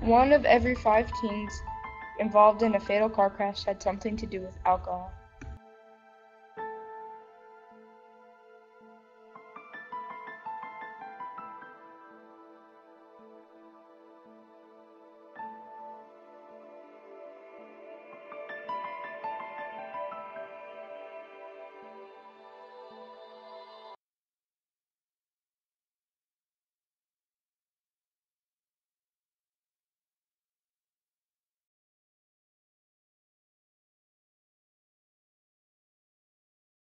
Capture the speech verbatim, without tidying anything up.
One of every five teens involved in a fatal car crash had something to do with alcohol.